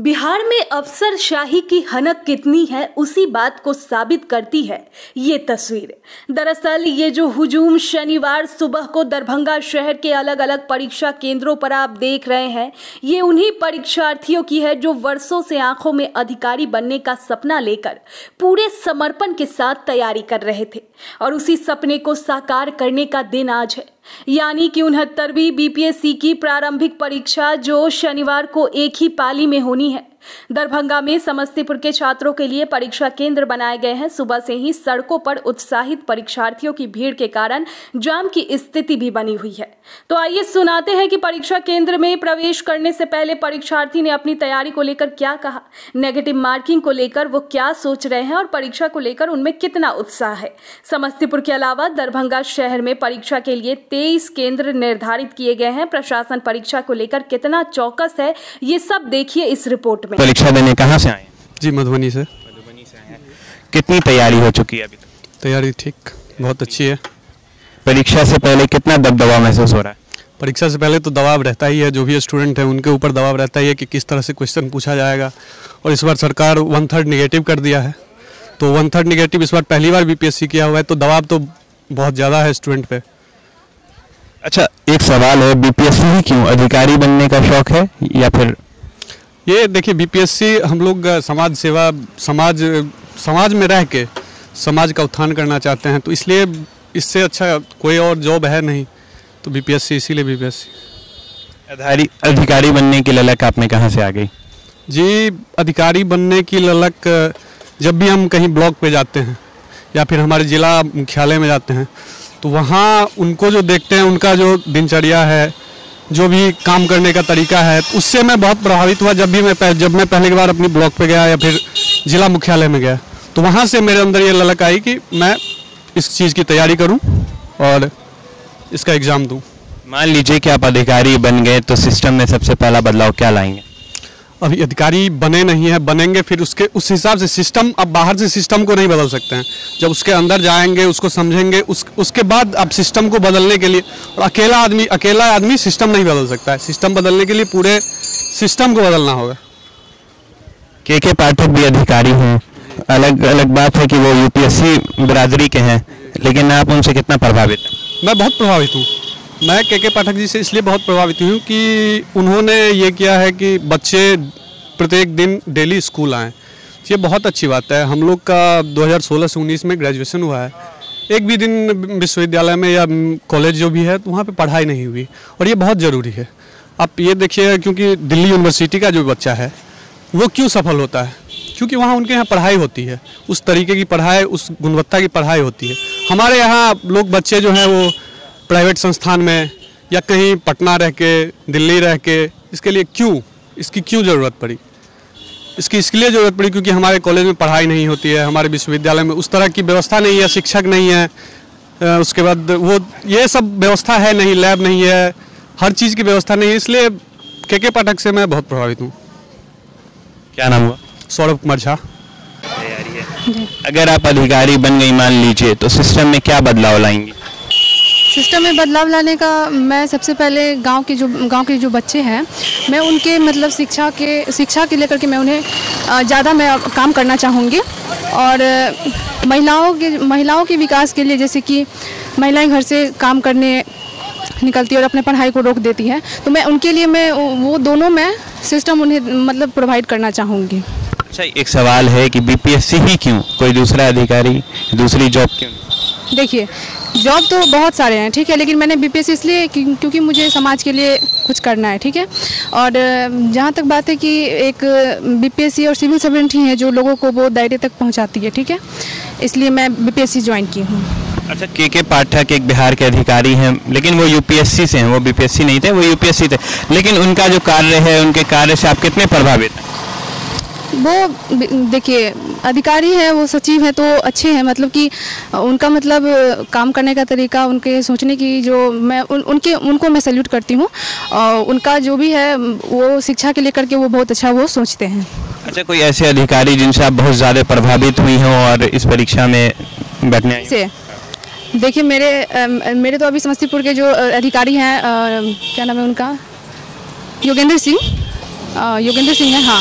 बिहार में अफसरशाही की हनक कितनी है उसी बात को साबित करती है ये तस्वीर। दरअसल ये जो हुजूम शनिवार सुबह को दरभंगा शहर के अलग अलग परीक्षा केंद्रों पर आप देख रहे हैं, ये उन्हीं परीक्षार्थियों की है जो वर्षों से आंखों में अधिकारी बनने का सपना लेकर पूरे समर्पण के साथ तैयारी कर रहे थे और उसी सपने को साकार करने का दिन आज है, यानी कि 69वीं बीपीएससी की प्रारंभिक परीक्षा जो शनिवार को एक ही पाली में होनी है। दरभंगा में समस्तीपुर के छात्रों के लिए परीक्षा केंद्र बनाए गए हैं। सुबह से ही सड़कों पर उत्साहित परीक्षार्थियों की भीड़ के कारण जाम की स्थिति भी बनी हुई है। तो आइए सुनाते हैं कि परीक्षा केंद्र में प्रवेश करने से पहले परीक्षार्थी ने अपनी तैयारी को लेकर क्या कहा, नेगेटिव मार्किंग को लेकर वो क्या सोच रहे हैं और परीक्षा को लेकर उनमें कितना उत्साह है। समस्तीपुर के अलावा दरभंगा शहर में परीक्षा के लिए 23 केंद्र निर्धारित किए गए हैं। प्रशासन परीक्षा को लेकर कितना चौकस है, ये सब देखिए इस रिपोर्ट में। परीक्षा देने कहाँ से आए? जी मधुबनी से। मधुबनी से आए हैं। कितनी तैयारी हो चुकी है अभी तक? तैयारी ठीक, बहुत अच्छी है। परीक्षा से पहले कितना दबदबा महसूस हो रहा है? परीक्षा से पहले तो दबाव रहता ही है, जो भी स्टूडेंट है उनके ऊपर दबाव रहता ही है कि किस तरह से क्वेश्चन पूछा जाएगा। और इस बार सरकार 1/3 नेगेटिव कर दिया है, तो 1/3 नेगेटिव इस बार पहली बार बीपीएससी किया हुआ है, तो दबाव तो बहुत ज़्यादा है स्टूडेंट पे। अच्छा, एक सवाल है, बीपीएससी ही क्यों? अधिकारी बनने का शौक है या फिर? ये देखिए, बीपीएससी हम लोग समाज सेवा, समाज में रह के समाज का उत्थान करना चाहते हैं, तो इसलिए इससे अच्छा कोई और जॉब है नहीं, तो बीपीएससी, इसीलिए बीपीएससी। अधिकारी बनने की ललक आप में कहाँ से आ गई? जी, अधिकारी बनने की ललक जब भी हम कहीं ब्लॉक पे जाते हैं या फिर हमारे ज़िला मुख्यालय में जाते हैं, तो वहाँ उनको जो देखते हैं, उनका जो दिनचर्या है, जो भी काम करने का तरीका है, उससे मैं बहुत प्रभावित हुआ। जब मैं पहली बार अपनी ब्लॉक पे गया या फिर जिला मुख्यालय में गया, तो वहाँ से मेरे अंदर ये ललक आई कि मैं इस चीज़ की तैयारी करूँ और इसका एग्ज़ाम दूँ। मान लीजिए कि आप अधिकारी बन गए, तो सिस्टम में सबसे पहला बदलाव क्या लाएंगे? अभी अधिकारी बने नहीं है, बनेंगे, फिर उस हिसाब से सिस्टम, अब बाहर से सिस्टम को नहीं बदल सकते हैं। जब उसके अंदर जाएंगे, उसको समझेंगे, उसके बाद अब सिस्टम को बदलने के लिए, और अकेला आदमी सिस्टम नहीं बदल सकता है। सिस्टम बदलने के लिए पूरे सिस्टम को बदलना होगा। के पाठक भी अधिकारी हैं, अलग अलग बात है कि वो यूपीएससी बिरादरी के हैं, लेकिन आप उनसे कितना प्रभावित हैं? मैं बहुत प्रभावित हूँ। मैं के पाठक जी से इसलिए बहुत प्रभावित हूँ कि उन्होंने ये किया है कि बच्चे प्रत्येक दिन डेली स्कूल आएँ। ये बहुत अच्छी बात है। हम लोग का 2016 से 19 में ग्रेजुएशन हुआ है, एक भी दिन विश्वविद्यालय में या कॉलेज जो भी है तो वहाँ पे पढ़ाई नहीं हुई, और ये बहुत ज़रूरी है। आप ये देखिए, क्योंकि दिल्ली यूनिवर्सिटी का जो बच्चा है वो क्यों सफल होता है? क्योंकि वहाँ उनके यहाँ पढ़ाई होती है, उस तरीके की पढ़ाई, उस गुणवत्ता की पढ़ाई होती है। हमारे यहाँ लोग बच्चे जो हैं वो प्राइवेट संस्थान में या कहीं पटना रह के, दिल्ली रह के, इसके लिए इसकी क्यों ज़रूरत पड़ी? इसकी इसलिए ज़रूरत पड़ी क्योंकि हमारे कॉलेज में पढ़ाई नहीं होती है, हमारे विश्वविद्यालय में उस तरह की व्यवस्था नहीं है, शिक्षक नहीं है, उसके बाद वो ये सब व्यवस्था है नहीं, लैब नहीं है, हर चीज़ की व्यवस्था नहीं है। इसलिए के पाठक से मैं बहुत प्रभावित हूँ। क्या नाम हुआ? सौरभ कुमार झा। अगर आप अधिकारी बन गई मान लीजिए, तो सिस्टम में क्या बदलाव लाएंगे? सिस्टम में बदलाव लाने का मैं सबसे पहले गांव के जो बच्चे हैं, मैं उनके मतलब शिक्षा के लेकर के मैं उन्हें ज़्यादा मैं काम करना चाहूँगी। और महिलाओं के विकास के लिए, जैसे कि महिलाएं घर से काम करने निकलती है और अपने पढ़ाई को रोक देती हैं, तो मैं उनके लिए वो दोनों मैं सिस्टम उन्हें मतलब प्रोवाइड करना चाहूँगी। अच्छा, एक सवाल है कि बीपीएससी ही क्यों? कोई दूसरा अधिकारी, दूसरी जॉब क्यों? देखिए, जॉब तो बहुत सारे हैं, ठीक है, लेकिन मैंने बीपीएससी इसलिए क्योंकि मुझे समाज के लिए कुछ करना है, ठीक है। और जहाँ तक बात है कि एक बीपीएससी और सिविल सर्वेंट ही है जो लोगों को वो दायरे तक पहुँचाती है, ठीक है, इसलिए मैं बीपीएससी ज्वाइन की हूँ। अच्छा, के पाठक एक बिहार के अधिकारी हैं, लेकिन वो यूपीएससी से हैं, वो बीपीएससी नहीं थे, वो यूपीएससी थे, लेकिन उनका जो कार्य है, उनके कार्य से आप कितने प्रभावित हैं? वो देखिए, अधिकारी हैं, वो सचिव हैं, तो अच्छे हैं, मतलब कि उनका मतलब काम करने का तरीका, उनके सोचने की जो मैं उनको मैं सैल्यूट करती हूँ। और उनका जो भी है वो शिक्षा के लेकर के वो बहुत अच्छा वो सोचते हैं। अच्छा, कोई ऐसे अधिकारी जिनसे आप बहुत ज़्यादा प्रभावित हुई हों और इस परीक्षा में बैठने आई से? देखिए, मेरे तो अभी समस्तीपुर के जो अधिकारी हैं, क्या नाम है उनका, योगेंद्र सिंह है, हाँ।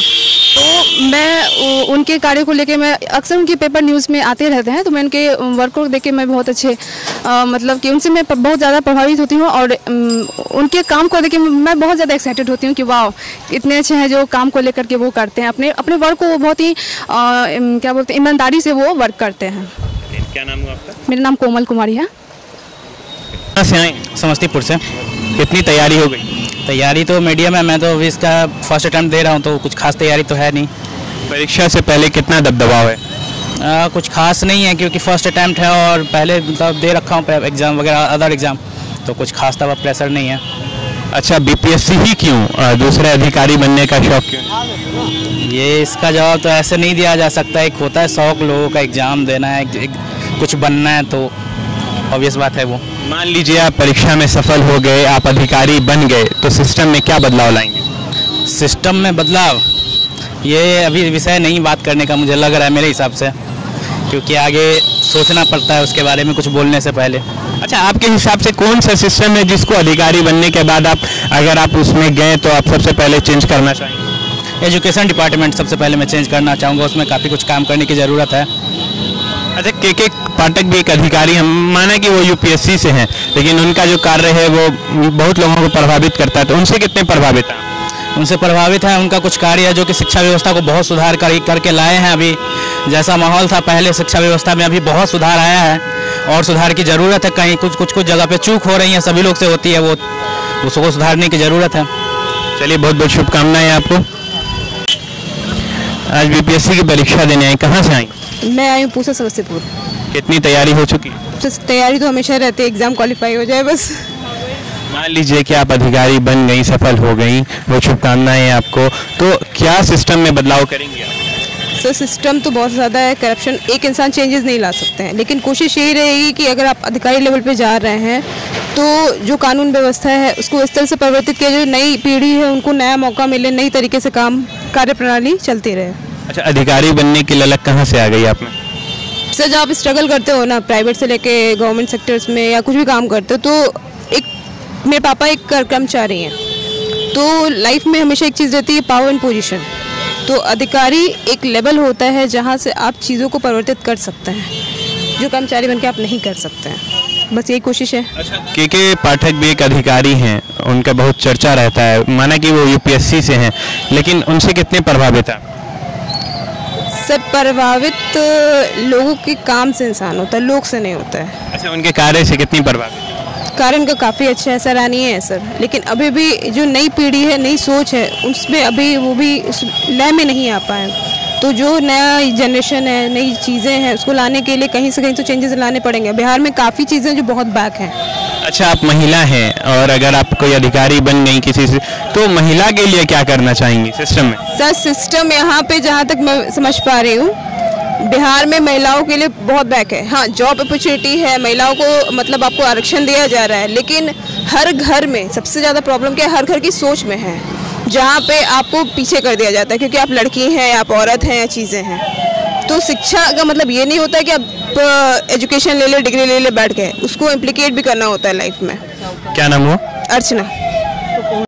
तो मैं उनके कार्य को लेके, मैं अक्सर उनके पेपर न्यूज़ में आते रहते हैं, तो मैं उनके वर्क को देख के मैं बहुत अच्छे मतलब कि उनसे मैं बहुत ज़्यादा प्रभावित होती हूँ। और उनके काम को देख के मैं बहुत ज़्यादा एक्साइटेड होती हूँ कि वाह, इतने अच्छे हैं जो काम को लेकर के वो करते हैं, अपने वर्क को वो बहुत ही क्या बोलते हैं, ईमानदारी से वो वर्क करते हैं। क्या नाम है आपका? मेरा नाम कोमल कुमारी है। कहाँ से आए? समस्तीपुर से। कितनी तैयारी हो गई? तैयारी तो मीडियम है, मैं तो अभी इसका फर्स्ट अटैम्प्ट दे रहा हूँ, तो कुछ खास तैयारी तो है नहीं। परीक्षा से पहले कितना दबदबाव है? कुछ खास नहीं है, क्योंकि फर्स्ट अटैम्प्ट है और पहले मतलब दे रखा हूँ एग्ज़ाम वगैरह, अदर एग्ज़ाम, तो कुछ खास दबा प्रेशर नहीं है। अच्छा, बीपीएससी ही क्यों? दूसरे अधिकारी बनने का शौक क्यों? ये इसका जवाब तो ऐसे नहीं दिया जा सकता। एक होता है शौक लोगों का, एग्ज़ाम देना है, कुछ बनना है, तो ऑब्वियस बात है वो। मान लीजिए आप परीक्षा में सफल हो गए, आप अधिकारी बन गए, तो सिस्टम में क्या बदलाव लाएंगे? सिस्टम में बदलाव, ये अभी विषय नहीं बात करने का मुझे लग रहा है मेरे हिसाब से, क्योंकि आगे सोचना पड़ता है उसके बारे में कुछ बोलने से पहले। अच्छा, आपके हिसाब से कौन सा सिस्टम है जिसको अधिकारी बनने के बाद अगर आप उसमें गए तो आप सबसे पहले चेंज करना चाहेंगे? एजुकेशन डिपार्टमेंट सबसे पहले मैं चेंज करना चाहूँगा, उसमें काफ़ी कुछ काम करने की ज़रूरत है। अच्छा, के पाठक भी एक अधिकारी हैं, माना कि वो यूपीएससी से हैं, लेकिन उनका जो कार्य है वो बहुत लोगों को प्रभावित करता है, तो उनसे कितने प्रभावित हैं? उनसे प्रभावित है, उनका कुछ कार्य है जो कि शिक्षा व्यवस्था को बहुत सुधार करके लाए हैं। अभी जैसा माहौल था पहले शिक्षा व्यवस्था में, अभी बहुत सुधार आया है और सुधार की ज़रूरत है। कहीं कुछ जगह पे चूक हो रही है, सभी लोग से होती है, वो उसको सुधारने की ज़रूरत है। चलिए, बहुत बहुत शुभकामनाएं आपको। आज बीपीएससी की परीक्षा देने आए, कहाँ से आई? मैं आई हूँ पूसा समस्तीपुर। कितनी तैयारी हो चुकी? तैयारी तो हमेशा रहती है, एग्ज़ाम क्वालिफाई हो जाए बस। मान लीजिए कि आप अधिकारी बन गई, सफल हो गई, वो शुभकामनाएं आपको, तो क्या सिस्टम में बदलाव करेंगे आप? सर, सिस्टम तो बहुत ज़्यादा है, करप्शन, एक इंसान चेंजेस नहीं ला सकते हैं, लेकिन कोशिश यही रहेगी कि अगर आप अधिकारी लेवल पे जा रहे हैं तो जो कानून व्यवस्था है उसको इस तरह से परिवर्तित किया, जो नई पीढ़ी है उनको नया मौका मिले, नई तरीके से कार्य प्रणाली चलती रहे। अच्छा, अधिकारी बनने की ललक कहाँ से आ गई आप में? सर, जब आप स्ट्रगल करते हो ना, प्राइवेट से लेके गवर्नमेंट सेक्टर्स में या कुछ भी काम करते हो, तो मेरे पापा एक कर्मचारी हैं, तो लाइफ में हमेशा एक चीज़ रहती है, पावर एंड पोजीशन। तो अधिकारी एक लेवल होता है जहां से आप चीज़ों को परिवर्तित कर सकते हैं, जो कर्मचारी बनके आप नहीं कर सकते हैं। बस यही कोशिश है। अच्छा, के पाठक भी एक अधिकारी हैं, उनका बहुत चर्चा रहता है, माना कि वो यूपीएससी से हैं, लेकिन उनसे कितने प्रभावित हैं? सर, प्रभावित लोगों के काम से इंसान होता है, लोग से नहीं होता है। अच्छा, उनके कार्य से कितनी प्रभावित? कारण का काफ़ी अच्छा है, सराहनीय है सर, लेकिन अभी भी जो नई पीढ़ी है, नई सोच है, उसमें अभी वो भी उस लय में नहीं आ पाए। तो जो नया जनरेशन है, नई चीज़ें हैं, उसको लाने के लिए कहीं से कहीं तो चेंजेस लाने पड़ेंगे। बिहार में काफ़ी चीज़ें जो बहुत बैक हैं। अच्छा, आप महिला हैं और अगर आप कोई अधिकारी बन गई किसी से, तो महिला के लिए क्या करना चाहेंगी सिस्टम में? सर, सिस्टम यहाँ पे जहाँ तक मैं समझ पा रही हूँ, बिहार में महिलाओं के लिए बहुत बैक है। हाँ, जॉब अपॉर्चुनिटी है, महिलाओं को मतलब आपको आरक्षण दिया जा रहा है, लेकिन हर घर में सबसे ज़्यादा प्रॉब्लम क्या है, हर घर की सोच में है, जहाँ पे आपको पीछे कर दिया जाता है क्योंकि आप लड़की हैं, आप औरत हैं या चीज़ें हैं। तो शिक्षा का मतलब ये नहीं होता है कि आप एजुकेशन ले ले, डिग्री ले ले, बैठ गए, उसको इम्प्लीकेट भी करना होता है लाइफ में। क्या नाम हुआ? अर्चना।